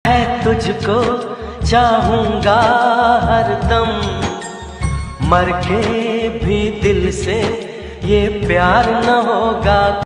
मैं तुझको चाहूंगा हरदम, मर के भी दिल से ये प्यार न होगा।